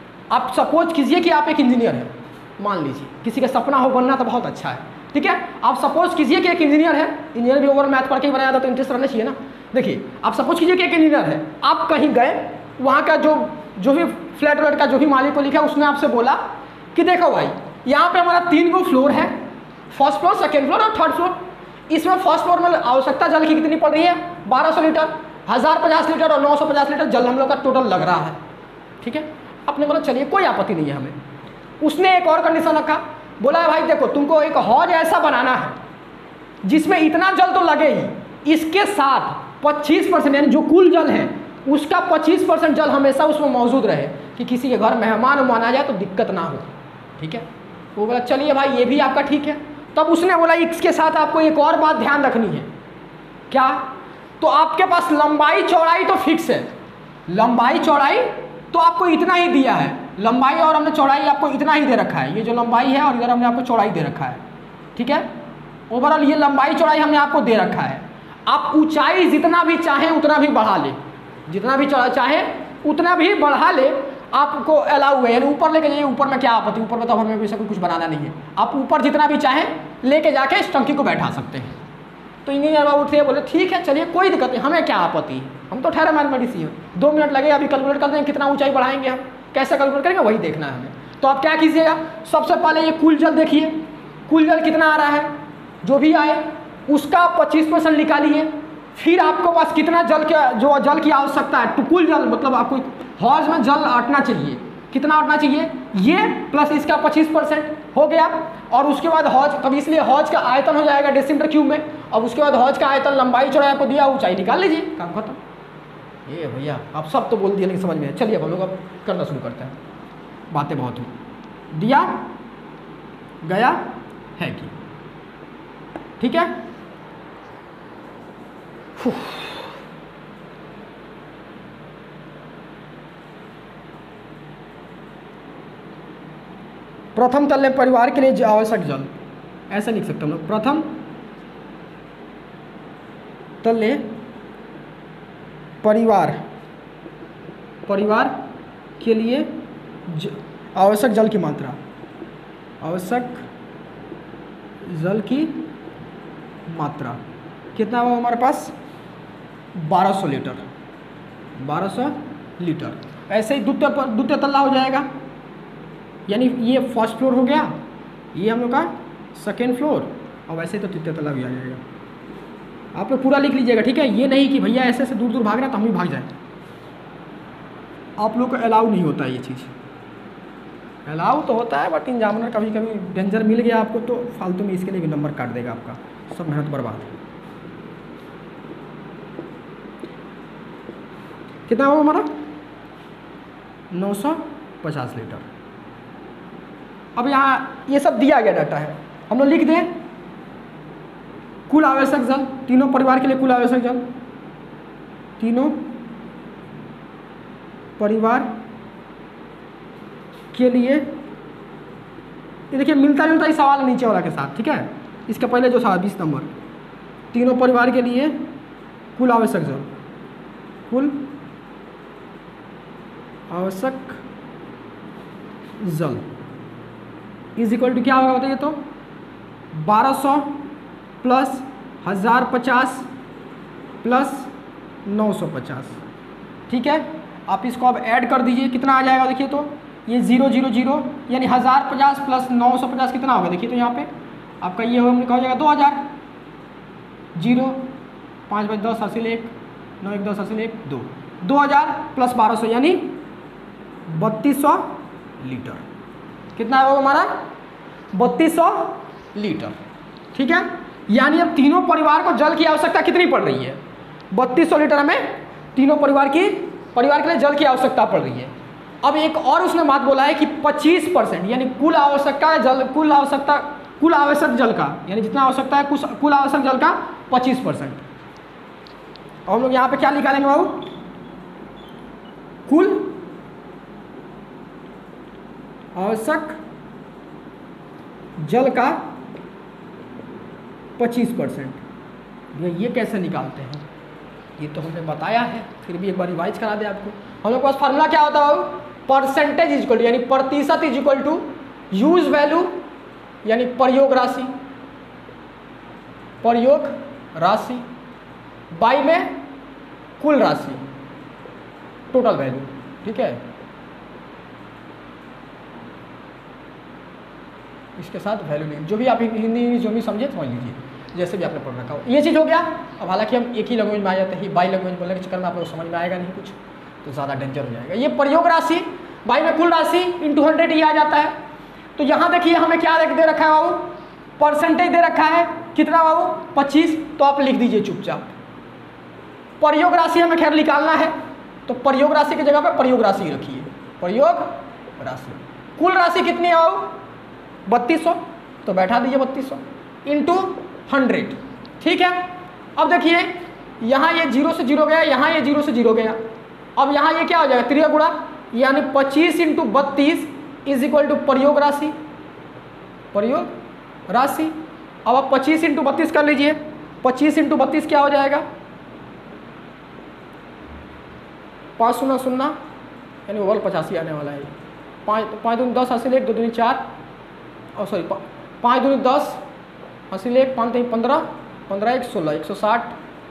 आप सपोज कीजिए कि आप एक इंजीनियर हैं, मान लीजिए किसी का सपना हो बनना तो बहुत अच्छा है। ठीक है, आप सपोज कीजिए कि एक इंजीनियर है, इंजीनियर भी ओवरऑल मैथ पढ़ के ही बनाया था तो इंटरेस्ट रहना चाहिए ना। देखिए आप सपोज कीजिए कि एक इंजीनियर है, आप कहीं गए, वहाँ का जो भी फ्लैट वेट का जो भी मालिक को लिखा उसने आपसे बोला कि देखो भाई यहाँ पे हमारा 3 गो फ्लोर है, फर्स्ट फ्लोर, सेकेंड फ्लोर और थर्ड फ्लोर। इसमें फर्स्ट फ्लोर में आवश्यकता जल की कितनी पड़ रही है 1200 लीटर, 1050 लीटर और 950 लीटर जल हम लोग का टोटल लग रहा है। ठीक है, आपने बोला चलिए कोई आपत्ति नहीं है हमें। उसने एक और कंडीशन रखा, बोला भाई देखो तुमको एक हौज ऐसा बनाना है जिसमें इतना जल तो लगे ही, इसके साथ 25% यानी जो कुल जल है उसका 25% जल हमेशा उसमें मौजूद रहे कि किसी के घर मेहमान उमान आ जाए तो दिक्कत ना हो। ठीक है, वो बोला चलिए भाई ये भी आपका ठीक है। तब उसने बोला इसके साथ आपको एक और बात ध्यान रखनी है। क्या? तो आपके पास लंबाई चौड़ाई तो फिक्स है, लंबाई चौड़ाई तो आपको इतना ही दिया है, लंबाई और हमने चौड़ाई आपको इतना ही दे रखा है। ये जो लंबाई है और इधर हमने आपको चौड़ाई दे रखा है। ठीक है, ओवरऑल ये लंबाई चौड़ाई हमने आपको दे रखा है। आप ऊंचाई जितना भी चाहें उतना भी बढ़ा ले, जितना भी चाहे उतना भी बढ़ा ले, आपको अलाउ है। यानी ऊपर लेके जाइए, ऊपर में क्या आपत्ति, ऊपर में तो हमें वैसे कुछ बनाना नहीं है। आप ऊपर जितना भी चाहें लेके जाके इस टंकी को बैठा सकते हैं। तो इंजीनियर बाबू उठे बोले ठीक है चलिए कोई दिक्कत नहीं, हमें क्या आपत्ति है, हम तो ठहरे मैथमेटिक्स ही हैं। 2 मिनट लगे, अभी कैलकुलेट कर देंगे कितना ऊंचाई बढ़ाएंगे, हम कैसे कैलकुलेट करेंगे वही देखना है हमें। तो आप क्या कीजिएगा, सबसे पहले ये कुल जल देखिए, कुल जल कितना आ रहा है, जो भी आए उसका 25% निकालिए। फिर आपको पास कितना जल के जो जल की आवश्यकता है, तो कुल जल मतलब आपको हौज में जल अटना चाहिए, कितना अटना चाहिए, ये प्लस इसका 25% हो गया। और उसके बाद हौज, तब इसलिए हौज का आयतन हो जाएगा डेसीमीटर क्यूब में। अब उसके बाद हौज का आयतन लंबाई चौड़ाई आपको दिया, ऊंचाई निकाल लीजिए, काम खत्म। ये भैया आप सब तो बोल दिए लेकिन समझ में। चलिए अब हम लोग अब करना शुरू करते हैं, बातें बहुत हुई, दिया गया है कि ठीक है। प्रथम तल्ले परिवार के लिए आवश्यक जल, ऐसा लिख सकते हम लोग, प्रथम तल्ले परिवार के लिए आवश्यक जल की मात्रा, आवश्यक जल की मात्रा कितना हुआ हमारे पास? 1200 लीटर, 1200 लीटर। ऐसे ही द्वितीय तल्ला हो जाएगा, यानी ये फर्स्ट फ्लोर हो गया, ये हम लोग का सेकेंड फ्लोर, और वैसे तो तृतीय तल्ला भी आ जाएगा। आप लोग पूरा लिख लीजिएगा, ठीक है। ये नहीं कि भैया ऐसे दूर दूर भाग रहा तो हम भी भाग जाए, आप लोग को अलाउ नहीं होता ये चीज़। अलाउ तो होता है, बट एग्जामिनर कभी कभी डेंजर मिल गया आपको तो फालतू में इसके लिए भी नंबर काट देगा आपका, सब मेहनत बर्बाद। कितना हुआ हमारा? 950 लीटर। अब यहाँ ये सब दिया गया डाटा है, हम लोग लिख दें कुल आवश्यक जल, तीनों परिवार के लिए कुल आवश्यक जल, तीनों परिवार के लिए। ये देखिए मिलता जुलता ही सवाल है नीचे वाला के साथ, ठीक है। इसके पहले जो था 20 नंबर, तीनों परिवार के लिए कुल आवश्यक जल, कुल आवश्यक जल इज इक्वल टू क्या होगा बताइए तो? 1200 प्लस 1050 प्लस 950, ठीक है। आप इसको अब ऐड कर दीजिए, कितना आ जाएगा देखिए तो? ये 0 0 0 यानी 1050 प्लस 950 कितना होगा देखिए तो? यहाँ पे आपका ये हो जाएगा 2000, 0 5 × 10 हासिल 1, 9 × 10 हासिल 1 2, 2000 प्लस 1200 यानी 3200 लीटर। कितना होगा हमारा? 3200 लीटर, ठीक है। यानी अब तीनों परिवार को जल की आवश्यकता कितनी पड़ रही है? 3200 लीटर हमें तीनों परिवार के लिए जल की आवश्यकता पड़ रही है। अब एक और उसने बात बोला है कि 25% यानी कुल आवश्यक जल का, यानी जितना आवश्यकता है कुल आवश्यक जल का 25%। और हम लोग यहाँ पे क्या निकालेंगे बाबू? कुल आवश्यक जल का 25%। ये कैसे निकालते हैं? ये तो हमने बताया है, फिर भी एक बार रिवाइज करा दे आपको। हम लोग के पास फार्मूला क्या होता है? परसेंटेज इज इक्वल टू, यानी प्रतिशत is equal to use value यानी प्रयोग राशि बाई में कुल राशि, टोटल वैल्यू, ठीक है। इसके साथ वैल्यू नहीं, जो भी आप हिंदी जो भी समझे समझ लीजिए, जैसे भी आपने पढ़ रखा हो। ये चीज़ हो गया। अब हालांकि हम एक ही लैंग्वेज में आ जाते हैं, बाई लैंग्वेज बोलने के चक्कर में आप लोग समझ में आएगा नहीं कुछ, तो ज़्यादा डेंजर हो जाएगा। ये प्रयोग राशि बाई में कुल राशि इंटू 100 ये आ जाता है। तो यहाँ देखिए हमें क्या दे रखा है बाबू? परसेंटेज दे रखा है, कितना बाबू? 25। तो आप लिख दीजिए चुपचाप। प्रयोग राशि हमें खैर निकालना है, तो प्रयोग राशि की जगह पर प्रयोग राशि रखिए, प्रयोग राशि। कुल राशि कितनी है बाबू? 3200, तो बैठा दीजिए 3200 इंटू 100, ठीक है। अब देखिए यहाँ ये 0 से 0 गया, यहाँ ये 0 से 0 गया। अब यहाँ ये क्या हो जाएगा? त्रिय गुणा, यानी 25 × 32 इज इक्वल टू प्रयोग राशि, प्रयोग राशि। अब आप 25 × 32 कर लीजिए, 25 × 32 क्या हो जाएगा? 500 यानी ओवरऑल 85 आने वाला है। 5 दूनी 10 हासिल 1, 2 दूनी 4, और सॉरी 5 दूनी 10 हासिल 1, 5 3 15, 15 1 16, 160,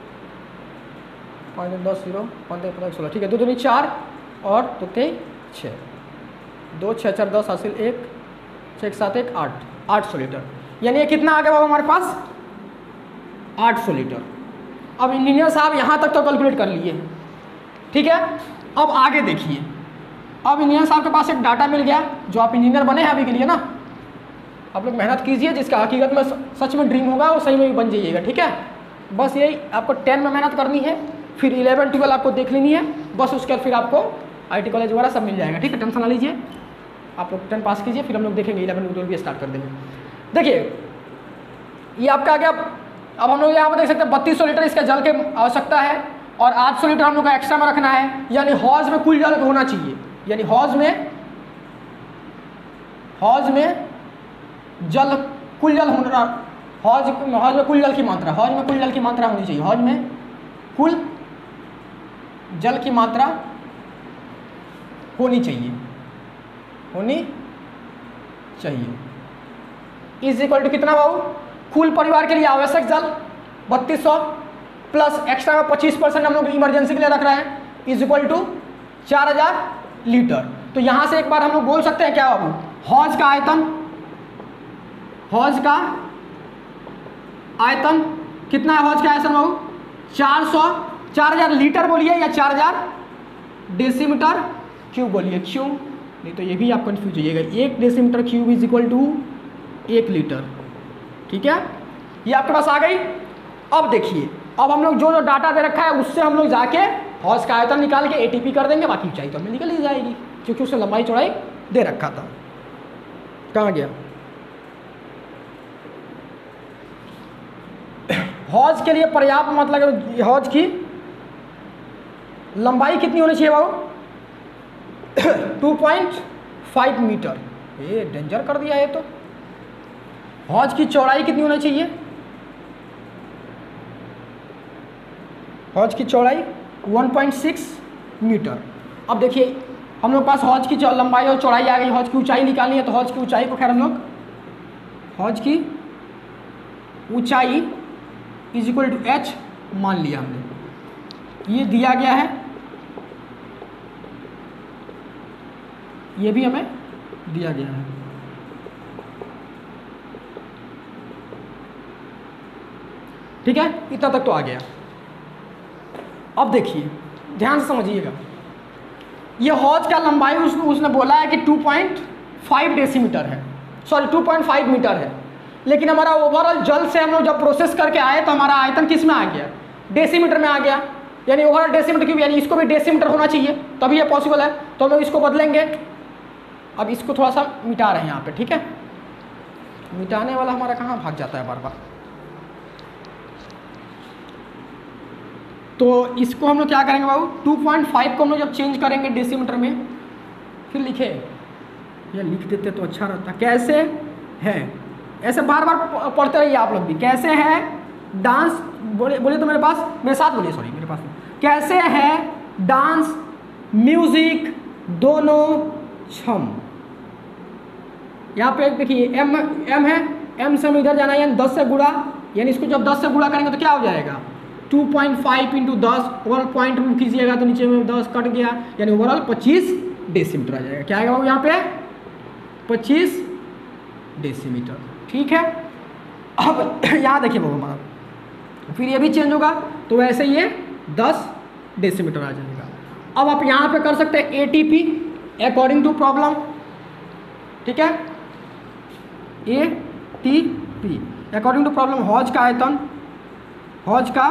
5 दूनी 10 0, 5 3 15 16, ठीक है। 2 दूनी 4 और 2 3 6, 2 6 4 10 हासिल 1, 6 7 1 8, 800 लीटर। यानी ये कितना आ गया बाबा हमारे पास? 800 लीटर। अब इंजीनियर साहब यहाँ तक तो कैलकुलेट कर लिए, ठीक है। अब आगे देखिए, अब इंजीनियर साहब के पास एक डाटा मिल गया, जो आप इंजीनियर बने हैं अभी के लिए ना, आप लोग मेहनत कीजिए, जिसका हकीकत में सच में ड्रीम होगा वो सही में भी बन जाइएगा, ठीक है। बस यही आपको 10 में मेहनत करनी है, फिर 11 12 आपको देख लेनी है, बस उसके बाद फिर आपको IT कॉलेज वगैरह सब मिल जाएगा, ठीक है। टेंशन ना लीजिए, आप लोग 10 पास कीजिए, फिर हम लोग देखेंगे 11 12 भी स्टार्ट कर देंगे। देखिए ये आपका आ गया अब हम लोग यहाँ पर देख सकते हैं 3200 लीटर इसका जल की आवश्यकता है और 800 लीटर हम लोग का एक्स्ट्रा में रखना है, यानी हौज में कुल जल होना चाहिए, यानी हौज में जल कुल जल होना, हौज में कुल जल की मात्रा, हौज में कुल जल की मात्रा होनी चाहिए, हौज में कुल जल की मात्रा होनी चाहिए इज इक्वल टू कितना बाबू, कुल परिवार के लिए आवश्यक जल 3200 प्लस एक्स्ट्रा में 25% हम लोग इमरजेंसी के लिए रख रहे हैं इज इक्वल टू 4000 लीटर। तो यहाँ से एक बार हम लोग बोल सकते हैं क्या बाबू, हौज का आयतन कितना है, हौज का आयतन बाबू 4000 लीटर बोलिए या 4000 डेसीमीटर क्यूब बोलिए, क्यों नहीं तो ये भी आप कंफ्यूज हो जाइएगा, 1 decimetre cube is equal to 1 litre. ठीक है, ये आपके पास आ गई। अब देखिए, अब हम लोग जो जो डाटा दे रखा है उससे हम लोग जाके हौज का आयतन निकाल के एटीपी कर देंगे, बाकी ऊंचाई तो हमें निकल ही जाएगी क्योंकि उससे लंबाई चौड़ाई दे रखा था। कहाँ गया, हौज के लिए पर्याप्त मतलब हौज की लंबाई कितनी होनी चाहिए बाबू 2.5 मीटर, ये डेंजर कर दिया है। तो हौज की चौड़ाई कितनी होनी चाहिए, हौज की चौड़ाई 1.6 मीटर। अब देखिए हम लोग पास हौज की लंबाई और चौड़ाई आ गई, हौज की ऊंचाई निकालनी है, तो हौज की ऊंचाई को खैर हम लोग हौज की ऊंचाई इज इक्वल टू h मान लिया हमने, ये दिया गया है, ये भी हमें दिया गया है। ठीक है, इतना तक तो आ गया। अब देखिए ध्यान से समझिएगा, ये हौज का लंबाई उसने बोला है कि 2.5 डेसीमीटर है, सॉरी 2.5 मीटर है, लेकिन हमारा ओवरऑल जल से हम लोग जब प्रोसेस करके आए तो हमारा आयतन किस में आ गया, डेसीमीटर में आ गया, यानी ओवरऑल डेसीमीटर क्यूब, यानी इसको भी डेसीमीटर होना चाहिए तभी ये पॉसिबल है। तो हम लोग इसको बदलेंगे, अब इसको थोड़ा सा मिटा रहे हैं यहाँ पे। ठीक है, मिटाने वाला हमारा कहाँ भाग जाता है बार बार, तो इसको हम लोग क्या करेंगे बाबू 2.5 को हम लोग जब चेंज करेंगे डेसीमीटर में, फिर लिखे या लिख देते तो अच्छा रहता, कैसे है, ऐसे बार बार पढ़ते रहिए आप लोग भी, कैसे है डांस, बोलिए तो मेरे पास, मेरे साथ बोलिए, सॉरी मेरे पास, कैसे है डांस म्यूजिक दोनों छम। यहाँ पे देखिए एम है, एम से हम इधर जाना है, यानी 10 से गुणा, यानी इसको जब 10 से गुणा करेंगे तो क्या हो जाएगा 2.5 इंटू 10, ओवरऑल पॉइंट रूम कीजिएगा तो नीचे में 10 कट गया, यानी ओवरऑल 25 डेसीमीटर आ जाएगा। क्या आएगा बाबू यहाँ पे 25 डेसीमीटर। ठीक है, अब यहाँ देखिए बाबू हमारा, फिर ये भी चेंज होगा तो वैसे ये 10 डेसीमीटर आ जाएगा। अब आप यहाँ पे कर सकते हैं एटीपी अकॉर्डिंग टू प्रॉब्लम। ठीक है, एटीपी अकॉर्डिंग टू प्रॉब्लम, हौज का आयतन, हौज का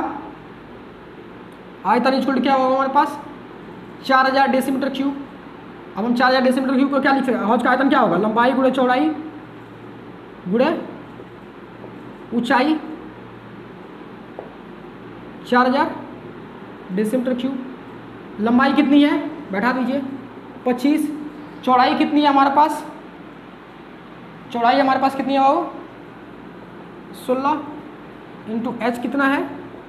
आयतन इक्वल टू क्या होगा हमारे पास 4000 डेसीमीटर क्यूब। अब हम 4000 डेसीमीटर क्यूब को क्या लिख सकते हैं, हौज का आयतन क्या होगा, लंबाई गुणे चौड़ाई गुणे ऊंचाई 4000 डेसीमीटर क्यूब। लंबाई कितनी है बैठा दीजिए 25, चौड़ाई कितनी है हमारे पास, चौड़ाई हमारे पास कितनी है बाबू 16 इंटू एच कितना है,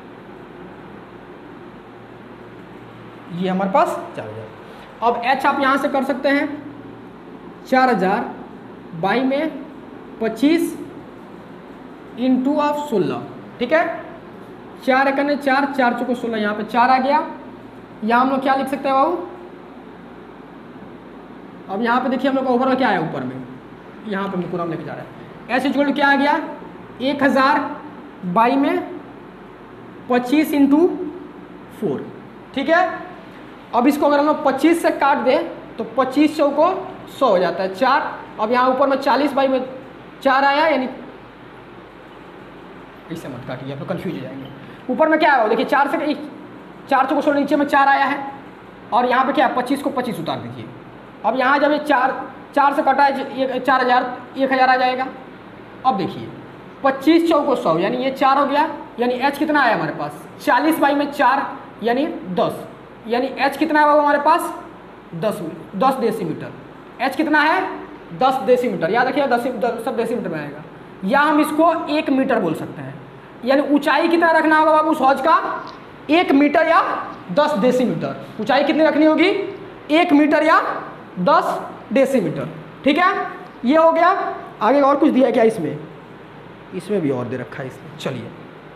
ये हमारे पास 4000। अब एच आप यहाँ से कर सकते हैं 4000 बाई में 25 इंटू ऑफ 16। ठीक है, 4 एकने 4, 4 चौको 16, यहाँ पे 4 आ गया। यहाँ हम लोग क्या लिख सकते हैं बाबू, अब यहाँ पे देखिए हम लोग का ओवरऑल क्या है ऊपर में, यहाँ पे पूरा हम लेके जा रहे हैं, एच इक्वल टू क्या आ गया 1000 बाई में 25 इंटू 4। ठीक है, अब इसको अगर हम लोग 25 से काट दें तो 25 चौको 100 हो जाता है 4। अब यहाँ ऊपर में 40 बाई में 4 आया, यानी इससे मत काटिए आप लोग कन्फ्यूज हो जाएंगे। ऊपर में क्या है देखिए 4 से 4 चौको 100, नीचे में 4 आया है, और यहाँ पे क्या है 25 को 25 उतार दीजिए। अब यहाँ जब ये 4 से कटा है 4000 1000 आ जाएगा। अब देखिए 25 चौको 100 यानी ये 4 हो गया, यानी एच कितना आया हमारे पास 40 बाई में 4 यानी 10, यानी एच कितना है हमारे पास 10 डेसीमीटर। एच कितना है 10 डेसीमीटर, याद रखिएगा 10 सब डेसीमीटर में आएगा, या हम इसको 1 मीटर बोल सकते हैं। यानी ऊंचाई कितना रखना होगा बाबू उस हौज का 1 मीटर या 10 डेसीमीटर। ऊंचाई कितनी रखनी होगी 1 मीटर या 10 डेसीमीटर। ठीक है, ये हो गया। आगे और कुछ दिया है क्या इसमें? इसमें भी और दे रखा है इसमें। चलिए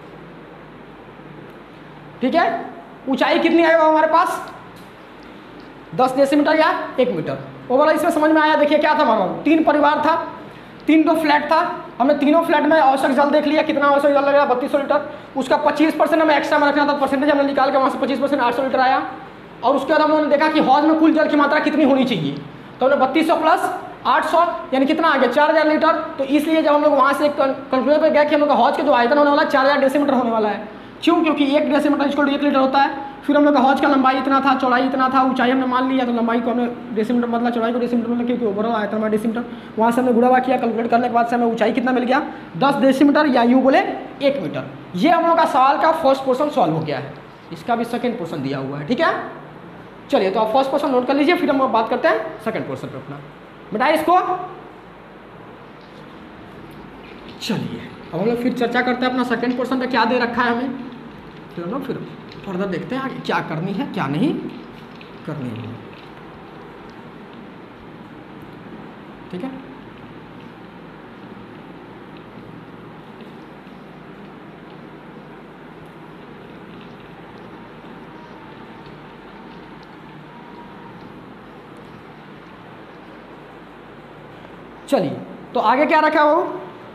ठीक है, ऊंचाई कितनी आएगा हमारे पास 10 डेसीमीटर या 1 मीटर। वो वाला इसमें समझ में आया। देखिए क्या था हमारा 3 परिवार था, 3 फ्लैट था, हमने तीनों फ्लैट में आवश्यक जल देख लिया, कितना आवश्यक जल लगेगा 3200 लीटर। उसका 25% हमें एक्स्ट्रा में रखना था, परसेंटेज हमने निकाल के वहाँ से 25% 800 लीटर आया। और उसके बाद हमने देखा कि हौज में कुल जल की मात्रा कितनी होनी चाहिए, तो हमने 3200 प्लस 800 यानी कितना आ गया 4000 लीटर। तो इसलिए जब हम लोग वहाँ से कंक्लूजन पर गए कि हम लोग का हौज का जो आयतन होने वाला है 4000 डेसीमीटर होने वाला है। क्यों? क्योंकि 1 डेसीमीटर इक्वल टू 1 लीटर होता है। फिर हम लोग का हौज का लंबाई इतना था, चौड़ाई इतना था, ऊंचाई हमने मान लिया, तो लंबाई को हमने डेसीमीटर मतलब चौड़ाई को डेसीमीटर मतलब क्योंकि ओवरऑल आयतन में डेसीमीटर, वहाँ से हमने गुणा किया, कैलकुलेट करने के बाद से हमें ऊंचाई कितना मिल गया 10 डेसीमीटर या यूँ बोले 1 मीटर। ये हम लोग का सवाल का फर्स्ट पोर्शन सॉल्व हो गया है, इसका भी सेकेंड पोर्शन दिया हुआ है। ठीक है, चलिए तो आप फर्स्ट पोर्शन नोट कर लीजिए, फिर हम बात करते हैं सेकेंड पोर्शन पर अपना। बताइए इसको। चलिए अब हम लोग फिर चर्चा करते हैं अपना सेकेंड पोर्शन पे क्या दे रखा है हमें, फिर हम लोग फिर फर्दर देखते हैं आगे क्या करनी है क्या नहीं करनी है। ठीक है, चलिए तो आगे क्या रखा हो,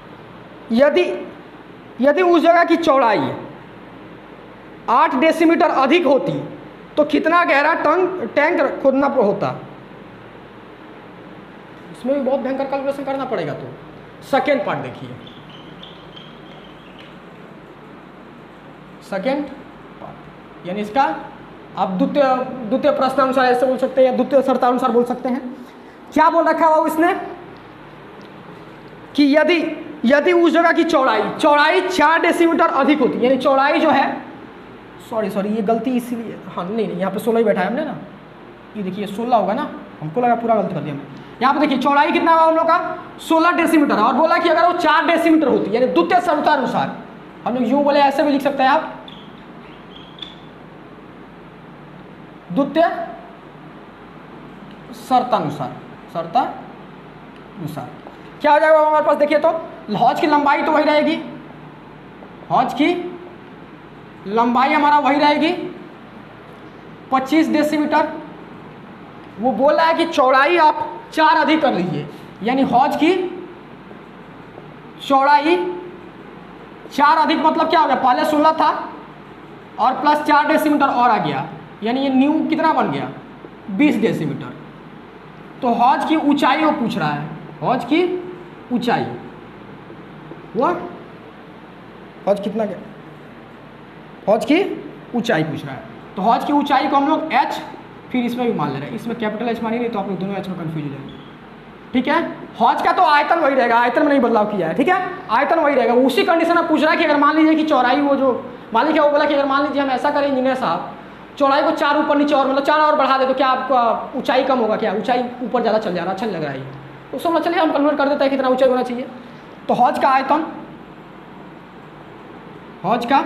यदि उस जगह की चौड़ाई 8 डेसीमीटर अधिक होती तो कितना गहरा टैंक खोदना होता। इसमें भी बहुत भयंकर कैलकुलेशन करना पड़ेगा। तो सेकेंड पार्ट देखिए, सेकेंड पार्ट यानी इसका आप द्वितीय प्रश्नानुसार ऐसे बोल सकते हैं या द्वितीय शर्तानुसार बोल सकते हैं। क्या बोल रखा हुआ इसने कि यदि उस जगह की चौड़ाई 4 डेसीमीटर अधिक होती, यानी चौड़ाई जो है सॉरी ये गलती इसीलिए, हाँ नहीं यहाँ पे 16 ही बैठा है हमने ना, ये देखिए 16 होगा ना, हमको लगा पूरा गलती कर दिया हमने। यहाँ पे देखिए चौड़ाई कितना हुआ हम लोग का 16 डेसीमीटर, और बोला कि अगर वो 4 डेसीमीटर होती यानी द्वितीय शर्तानुसार, हम लोग यूँ बोले ऐसे भी लिख सकते हैं आप, द्वितीय शर्तानुसार क्या हो जाएगा हमारे पास। देखिए तो हौज की लंबाई तो वही रहेगी, हौज की लंबाई हमारा वही रहेगी 25 डेसीमीटर। वो बोल रहा है कि चौड़ाई आप 4 अधिक कर लीजिए, यानी हौज की चौड़ाई 4 अधिक मतलब क्या हो गया, पहले 16 था और प्लस 4 डेसीमीटर और आ गया, यानी ये न्यू कितना बन गया 20 डेसीमीटर। तो हौज की ऊंचाई वो पूछ रहा है, हौज की ऊंचाई वो हौज कितना गया, हौज की ऊंचाई पूछ रहा है। तो हौज की ऊंचाई को हम लोग h फिर इसमें भी मान ले रहे हैं, इसमें कैपिटल H मानी नहीं तो आप लोग दोनों H में कन्फ्यूज हो जाएंगे। ठीक है, हौज का तो आयतन वही रहेगा, आयतन में नहीं बदलाव किया है। ठीक है, आयतन वही रहेगा। उसी कंडीशन में पूछ रहा है कि अगर मान लीजिए कि चौड़ाई वो जो मालिक है वो बोला कि अगर मान लीजिए हम ऐसा करें इंजीनियर साहब, चौड़ाई को 4 ऊपर नीचे और मतलब 4 और बढ़ा दे तो क्या आपका ऊंचाई कम होगा, क्या ऊंचाई ऊपर ज़्यादा चल जा रहा, अच्छा लग रहा है। तो समझ चलिए हम कन्वर्ट कर देते हैं कितना ऊंचाई होना चाहिए। तो हौज का आयतन, हौज का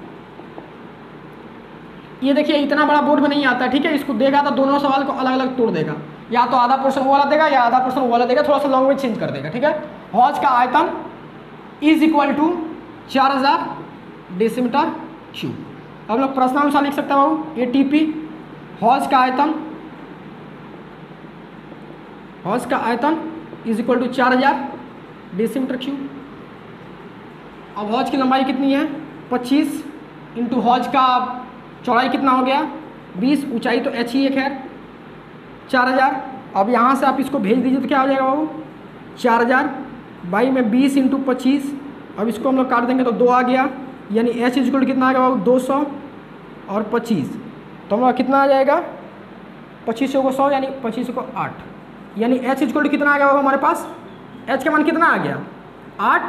ये देखिए इतना बड़ा बोर्ड में नहीं आता है। ठीक है, इसको देगा तो दोनों सवाल को अलग अलग तोड़ देगा, या तो आधा पोर्शन वो वाला देगा या आधा पोर्शन वो वाला देगा, थोड़ा सा लैंग्वेज चेंज कर देगा। ठीक है, हौज का आयतन is equal to 4000 decimetre cube. हम लोग प्रश्नानुसार लिख सकते हैं बाबू ATP, हौज का आयतन is equal to 4000 decimetre cube. अब हौज की लंबाई कितनी है 25 इंटू हौज का चौड़ाई कितना हो गया 20, ऊंचाई तो h ही है खैर 4000। अब यहाँ से आप इसको भेज दीजिए तो क्या हो जाएगा बाबू 4000 बाई में 20 इंटू 25। अब इसको हम लोग काट देंगे तो 2 आ गया, यानी h इक्वल कितना आ गया बाबू 200 और 25, तो हम लोग कितना आ जाएगा 25 को 100 यानी 25 को 8, यानी h इक्वल कितना आ गया बाबू हमारे पास, h का मान कितना आ गया 8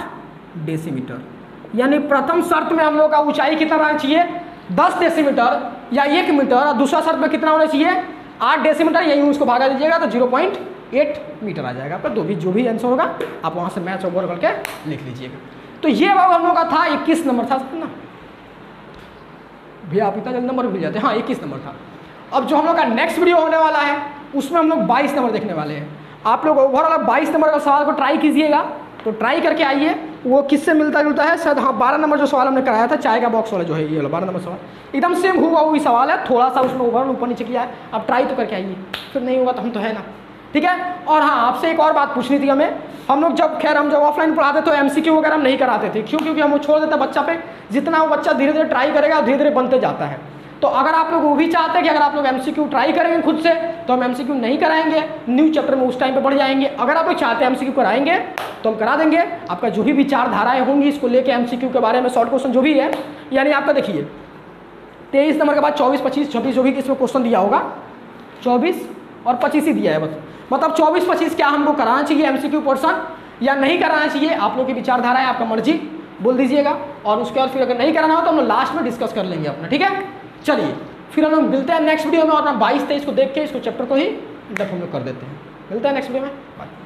डेसीमीटर। यानी प्रथम शर्त में हम लोग का ऊंचाई कितना रहना चाहिए 10 डेसीमीटर या 1 मीटर, और दूसरा शर्त में कितना होना चाहिए 8 डेसीमीटर, यही उसको भागा दीजिएगा तो 0.8 मीटर आ जाएगा आपका। जो भी आंसर होगा आप वहाँ से मैच ओवर करके लिख लीजिएगा। तो ये बाबू हम लोग का था 21 नंबर था ना भैया, आप इतना जल्दी नंबर भूल जाते हैं। हाँ 21 नंबर था। अब जो हम लोग का नेक्स्ट वीडियो होने वाला है उसमें हम लोग 22 नंबर देखने वाले हैं। आप लोग ओवरऑल 22 नंबर का सवाल को ट्राई कीजिएगा, तो ट्राई करके आइए। वो किससे मिलता जुलता है शायद, हाँ 12 नंबर जो सवाल हमने कराया था चाय का बॉक्स वाला जो है, ये वाला 12 नंबर सवाल एकदम सेम हुआ वही सवाल है, थोड़ा सा उसमें ओवरऑल ऊपर नीचे किया है। आप ट्राई तो करके आइए, फिर नहीं होगा तो हम तो है ना, ठीक है। और हाँ आपसे एक और बात पूछनी थी हमें, हम लोग जब ऑफलाइन पढ़ाते तो MCQ वगैरह हम नहीं कराते थे, क्यों? क्योंकि हम वो छोड़ देते बच्चा पे, जितना वो बच्चा धीरे धीरे ट्राई करेगा धीरे धीरे बनते जाता है। तो अगर आप लोग वो भी चाहते हैं कि अगर आप लोग MCQ ट्राई करेंगे खुद से तो हम MCQ नहीं कराएंगे, न्यू चैप्टर में उस टाइम पे बढ़ जाएंगे। अगर आप लोग चाहते हैं MCQ कराएंगे तो हम करा देंगे। आपका जो भी विचारधाराएं होंगी इसको लेके MCQ के बारे में, शॉर्ट क्वेश्चन जो भी है, यानी आपका देखिए 23 नंबर के बाद 24, 25, 26 जो भी इसमें क्वेश्चन दिया होगा 24 और 25 ही दिया है बस, मतलब 24, 25 क्या हमको कराना चाहिए MCQ पोर्शन या नहीं कराना चाहिए, आप लोग की विचारधारा है, आपका मर्जी बोल दीजिएगा। और उसके बाद फिर अगर नहीं कराना हो तो हम लोग लास्ट में डिस्कस कर लेंगे अपना, ठीक है। चलिए फिर हम लोग मिलते हैं नेक्स्ट वीडियो में, और 22, 23 को देख के इसको चैप्टर को ही हम लोग कर देते हैं। मिलते हैं नेक्स्ट वीडियो में, बाय।